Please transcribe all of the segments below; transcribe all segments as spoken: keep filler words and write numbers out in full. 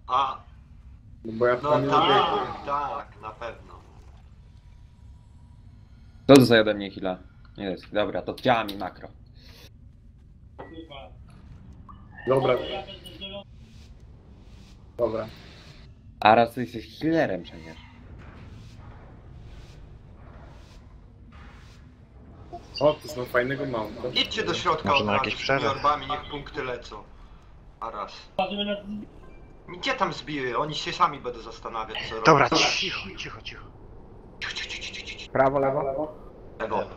A, No bo ja no tam nie biegłem. tak, tak, na pewno. Co to za ode mnie chwila? Nie jest. Dobra, to działa mi makro. Dobra. Dobra. A raz ty jesteś healerem przecież. O, to mam fajnego mounta. Idźcie do środka Może od na razu jakiś z tymi przerw? orbami, niech punkty lecą. A raz. Gdzie tam zbiły? Oni się sami będą zastanawiać, co robią. Dobra, cicho, cicho, cicho. Prawo, lewo? Lewo.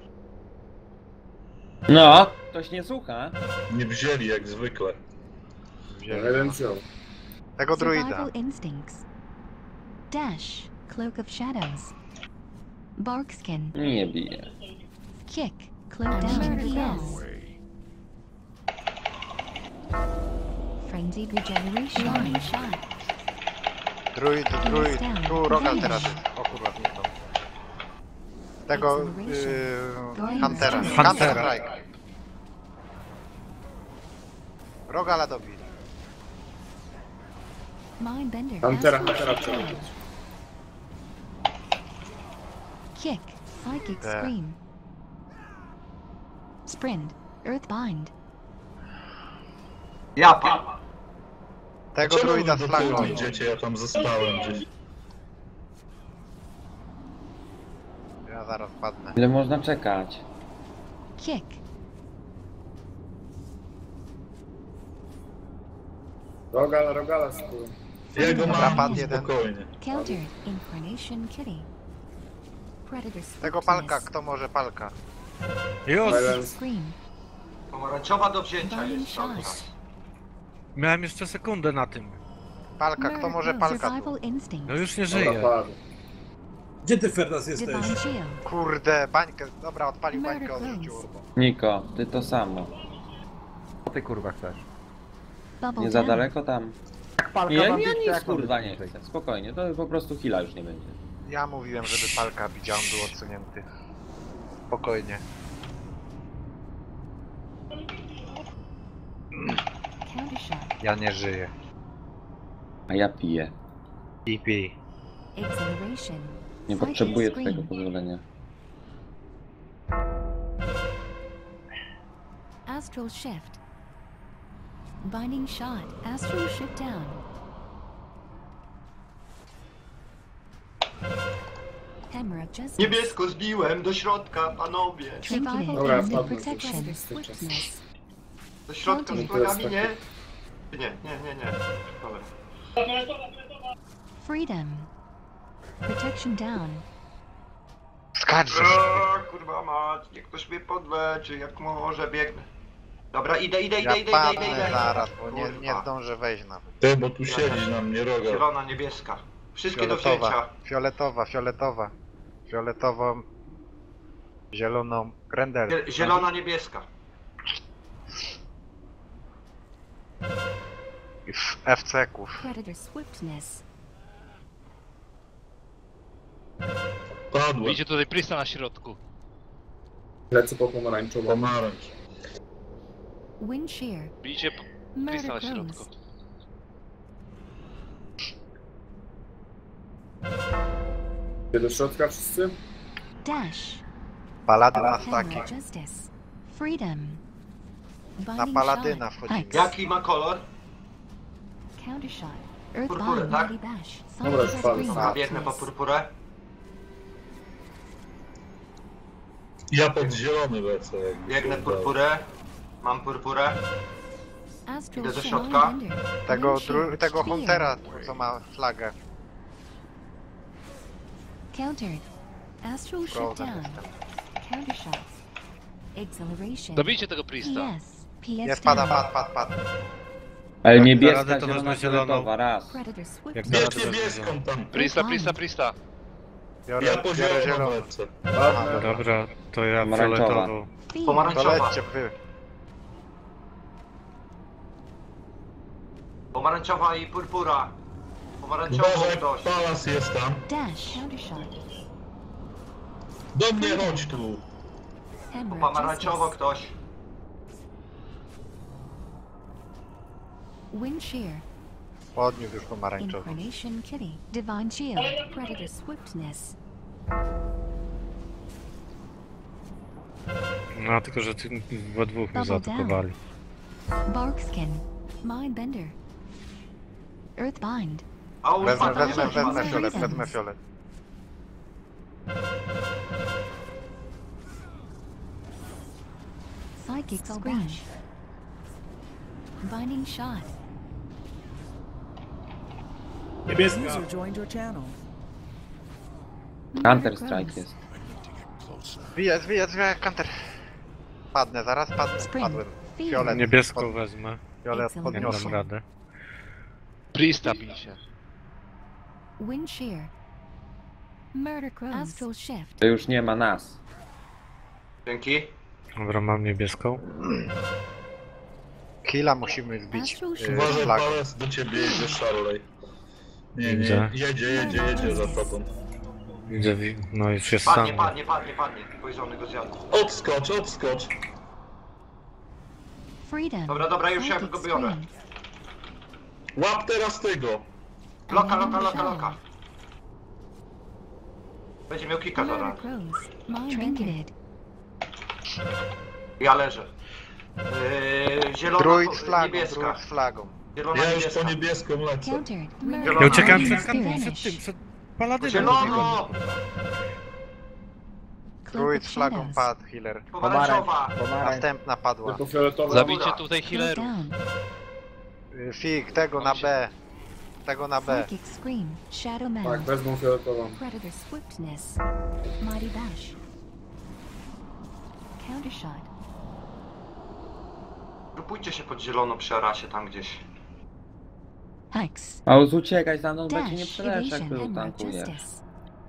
No, ktoś nie słucha. Nie wzięli jak zwykle. Jeden wziął. Tego druida. Survival instincts. Dash, cloak of shadows. Barkskin, Nie bije. kick, cloak down P S. Frenzied regeneration. Line shot. Druid, druid. Tu Rogal teraz jest. O kurwa, nie to. Tego, yy, Huntera. Hunter Strike. Rogala dobili. Mindbender. Huntera, astral Huntera shift trzeba charge. robić. Kick, psychic There. scream. Sprint, earthbind. Japa. Tego Czemu druida wy z do flagą. tyłu idziecie, ja tam zostałem gdzieś. Ja zaraz padnę. Ile można czekać? Kick, Rogala, rogala z tyłu. Ja go mam Napad jeden. spokojnie. countered, incarnation kitty. Predator Tego palka, kto może palka? Już! Silence. Scream, Pomarańczowa do wzięcia Burning jest cały shot. czas. Miałem jeszcze sekundę na tym. Palka, kto może palka tu? survival instinct. No już nie Dobra, żyje. padł. Gdzie ty Ferdas jesteś? Divine shield. Kurde, bańkę. Dobra, odpalił Murder bańkę, clones. odrzucił urbo. Niko, ty to samo. Co ty kurwa chcesz? Bubble Nie za down. daleko tam. Palka Ja, ma ja być, to nic jak ma kurwa być nie tutaj? chcę. Spokojnie, to po prostu heala już nie będzie. Ja mówiłem, żeby palka bić, a on był odsunięty. Spokojnie. Counter shot. Ja nie żyję. A ja piję. Pi pi. Exhilaration. Nie Psychic potrzebuję scream. tego pozwolenia. Astral shift. Binding shot. Astral shift down. Hemorrhage justice. Niebiesko zbiłem do środka, panowie. Survival Dobra, instinct padł. protection. Swiftness. Do środka z No to flagami, jest nie? taki- Nie, nie, nie, nie. Dobra. Freedom. Protection down. Skarżę. O, kurwa mać, niech ktoś mnie podleczy, jak może biegnę. Dobra, idę, idę, Ja idę, idę, idę, padnę idę, idę. zaraz, bo nie, nie Kurwa. zdążę wejść na... Ty, bo tu siedzi na mnie roga. Zielona, niebieska. Wszystkie do Fioletowa, wzięcia. fioletowa, fioletowa. Fioletową... Zieloną... Grendel. Zie- Zielona, niebieska. I w F C-ków. Predator swiftness. Padłem. Widzicie tutaj Prista na środku. Lecę po pomarańczową. Pomarańcz. Wind shear. Widzicie Prista na Murder środku. clones. Idzie do środka wszyscy? Dash. Paladyn na staki. Hemorrhage justice. Freedom. Na Binding paladyna shot. wchodzimy. Ice. Jaki ma kolor? Counter shot. Purpurę, Earthbind. tak? Mighty bash. Dobra, Psychic spadł. scream. A, Biegnę po purpurę. Ja pod zielony lecę. jakby się Biegnę udało. purpurę. Mam purpurę. Astral Idę do shift. środka. Mindbender. Tego, Wind shear. dru, tego Spear. Huntera, co ma flagę. Countered. Astral shift Frozen down. jestem. Counter shot. Exhilaration. Dobijcie tego Prista. P S. P S Jest, pada, down. pad, pad, pad. Ale Jak niebieska, da radę, to zielona, wezmę zieloną. fioletowa, raz. Predator swift. Jak Bierz Dobra, niebieską tam. Prista, Prista, Prista. Biorę, Ja po biorę zieloną zieloną. lecę. Aha, dobra. Dobra, to ja Pomarańczowa. fioletową. Fear. To Pomarańczowa. lećcie wy. Pomarańczowa i purpura. Pomarańczowa Uważaj, ktoś. palas jest tam. Dash. Counter shot. Do mnie chodź tu. Hemorrhage Pomarańczowo justice. ktoś. Wind shear. Podniósł już pomarańczowy. Incarnation Kitty. Divine Shield. Predator Swiftness. No tylko, że ty we dwóch mnie Double zaatakowali. Barkskin. Mindbender. Earthbind. A on Wezmę, spada, wezmę, nie wezmę spada. fiolet, wezmę fiolet. Psychic Scream. Binding Shot. Niebieska. Counter Strike jest. Zwijaj, zwijaj, zwijaj, kanter. Padnę, zaraz padnę. Spring. Padłem. Fiolet. Niebieską pod- wezmę. Fiolet Nie podniosłem. dam rady. Priesta bijcie. Wind Shear. Murder Crows. Astral Shift. To już nie ma nas. Dzięki. Dobra, mam niebieską. Killa musimy zbić. Astral Yy, Shift. Uważaj, flagą. Pales, do ciebie jedzie Charley. Nie, nie, Widzę. jedzie, jedzie, jedzie za tobą. Widzę, wi- no już jest sam. Padnie, padnie, padnie, padnie. Poison go zjadł. Odskocz, odskocz. Freedom. Dobra, dobra, już ja Psychic go biorę. Scream. Łap teraz tego. Loka, loka, loka, loka. Będzie miał kika Murder zaraz. Crows. Mindbender. Ja leżę. Yy, zielona, Druid po- z flagą, niebieska. druid z flagą. Zielona, Ja już niebieska. po niebieską lecę. Countered. Ja Ja uciekałem Binding przed kampą, przed Vanish. tym, przed paladynem. Zielono! Cloak Druid of z flagą Shadows. padł, healer. Pomarańczowa. Pomarańcz. Następna padła. Tylko fioletowa. Zabijcie tutaj Close healerów. down. Yy, Fig, tego na B. Tego na B. Psychic Scream. Shadow Man. Tak, wezmą fioletową. Predator Swiftness. Mighty Bash. Counter Shot. Grupujcie się pod zielono przy Arasie tam gdzieś. Hex. A uciekaj za mną, bo cię nie Dash. przeleczę, jak Evasion. był Emerald tankujesz. Justice.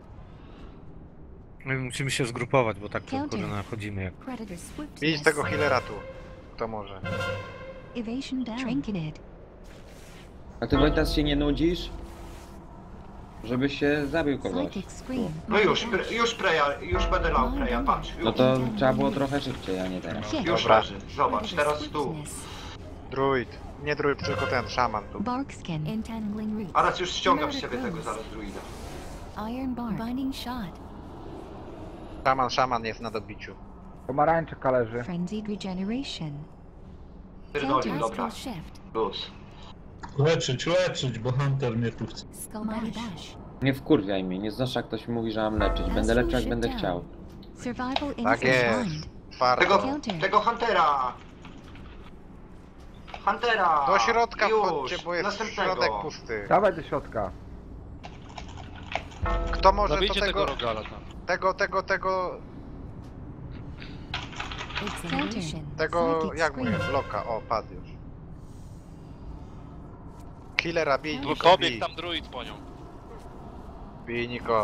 My musimy się zgrupować, bo tak to Counter. kurwa chodzimy jak... Predator Swiftness. Idź tego healera tu. Kto może? Evasion down. Trinketed. A ty Wojtas się nie nudzisz? Żebyś się zabił kogoś. Psychic Scream. No już, pre, już preja, już będę lał preja, patrz. Już, No to trzeba było trochę szybciej, a nie teraz. Kick. już Dobra. leży. Zobacz, teraz tu. Druid. Nie druid, tylko ten, szaman tu. Barkskin. Entangling Roots. Aras już ściągam z siebie tego zaraz druida. Iron Bar. Binding Shot. Szaman, szaman jest na dobiciu. Pomarańczyka leży. Frenzied Regeneration. Pierdolił, Counter dobra. Astral Shift. Luz. Leczyć, leczyć, bo Hunter mnie tu chce. Skull Mighty Bash. Nie wkurwiaj mnie, nie znoszę jak ktoś mówi, że mam leczyć. Będę leczył jak będę chciał. Survival in Tak jest. Blind. Twardo. Tego, Counter. tego Huntera! Huntera! Do środka już, wchodźcie, bo jest następnego. środek pusty. Dawaj do środka. Kto może to Zabijcie tego tego, rogala tam. tego, tego, tego, Exhalation. tego, Psychic jak mówię, Scream. bloka, o, padł już. Killera bij, Tu Niko, pobiegł bij, tam druid po nią. bij Niko.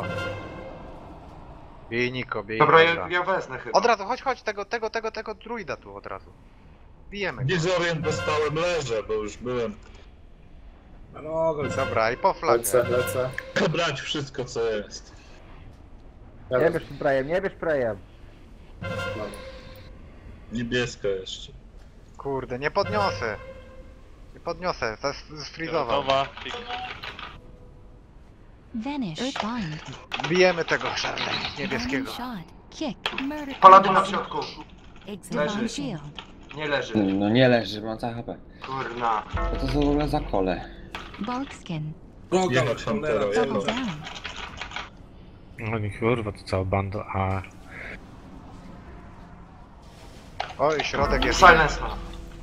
Bij Niko, bij Dobra, Niko. ja, ja wezmę chyba. Od razu, chodź, chodź, tego, tego, tego, tego druida tu od razu. Bijemy go. Nie zorient dostałem, leżę, bo już byłem. Na nogę. Dobra, i po flagę. Lecę, lecę. Brać wszystko, co jest. Ja Nie wezmę. bierz prejem, nie bierz prejem. Dobra. Niebieska jeszcze. Kurde, nie podniosę. Nie podniosę, to jest sfrizował. Gotowa. Pik. Vanish. Earthbind. Bijemy tego szarlej niebieskiego. Binding Shot. Kick. Murder Paladyna w Crows. środku. Divine Leży. Shield. Nie leży. No nie leży, mam za H P. Kurna. Co to są w ogóle za kole? Barkskin. Rogal, Jechać Huntera, cholera, Double jechać. down. No nie kurwa, to cała banda, a... Oj, środek jest. Silence ma.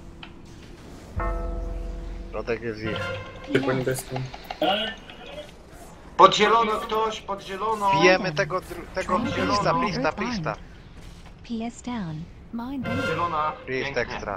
Środek jest ich. Ty po niebieskim. Pod zielono ktoś, pod zielono. Bijemy tego, dru- tego Trinketed. plista, plista, Earthbind. plista. P S down. Mindbender. Zielona. Plist Pięknie. ekstra.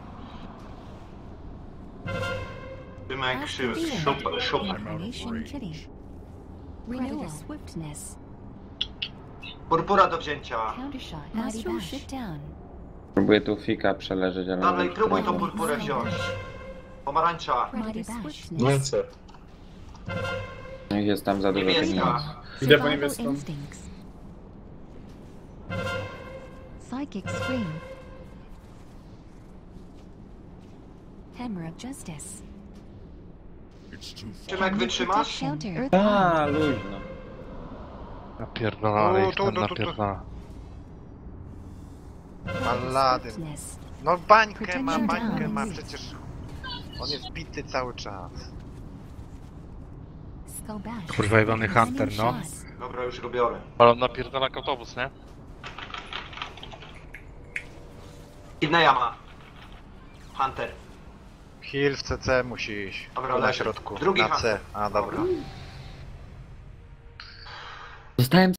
Trzymek, Astral szy- Shield. super, super. Incarnation Kitty. Predator Swiftness. Purpura do wzięcia. Counter Shot. Astral Shift down. Próbuję tu fika przeleżeć, ale... Dalej, mam próbuj tą problem. purpurę wziąć. Pomarańcza. Predator Swiftness. Lecę. No i jest tam za dużo pieniędzy. Niebieska. Idę po Survival niebieską. Instincts. Psychic Scream. Hammer of Justice. Szymek, wytrzymasz? Shelter. Earth A, luźno. Napierdolony Tu, ich tu, tam tu, tu, tu. napierdala. Paladyn. swiftness. No bańkę ma, Protection bańkę down. ma, przecież... On jest bity cały czas. Skull bash. Kurwa, jebany Hunter, no. Shot. Dobra, już go biorę. Ale on napierdala jak autobus, nie? Kidneya ma. Hunter. Heal w C C musi iść. Dobra, Tu na leży. środku. Drugi na C. Hunter. A, dobra. Zostałem